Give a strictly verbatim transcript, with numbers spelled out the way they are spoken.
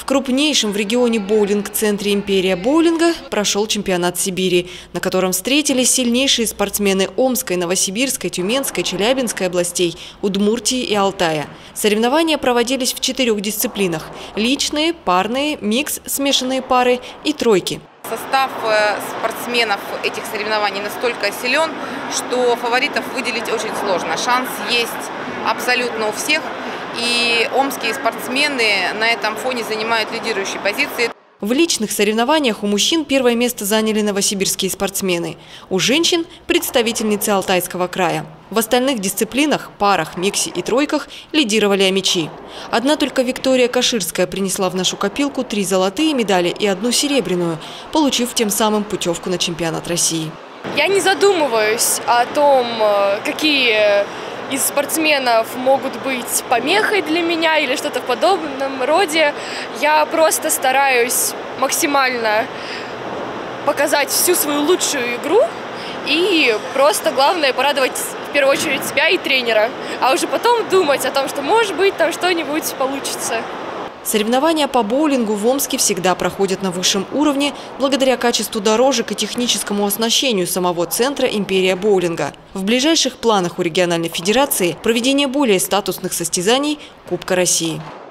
крупнейшем в регионе боулинг-центре «Империя боулинга» прошел чемпионат Сибири, на котором встретились сильнейшие спортсмены Омской, Новосибирской, Тюменской, Челябинской областей, Удмуртии и Алтая. Соревнования проводились в четырех дисциплинах – личные, парные, микс, смешанные пары и тройки. Состав спортсменов этих соревнований настолько силен, что фаворитов выделить очень сложно. Шанс есть абсолютно у всех. И омские спортсмены на этом фоне занимают лидирующие позиции. В личных соревнованиях у мужчин первое место заняли новосибирские спортсмены. У женщин – представительницы Алтайского края. В остальных дисциплинах – парах, миксе и тройках – лидировали омичи. Одна только Виктория Каширская принесла в нашу копилку три золотые медали и одну серебряную, получив тем самым путевку на чемпионат России. Я не задумываюсь о том, какие из спортсменов могут быть помехой для меня или что-то в подобном роде. Я просто стараюсь максимально показать всю свою лучшую игру и просто главное порадовать в первую очередь себя и тренера, а уже потом думать о том, что может быть там что-нибудь получится. Соревнования по боулингу в Омске всегда проходят на высшем уровне благодаря качеству дорожек и техническому оснащению самого центра «Империя боулинга». В ближайших планах у региональной федерации проведение более статусных состязаний Кубка России.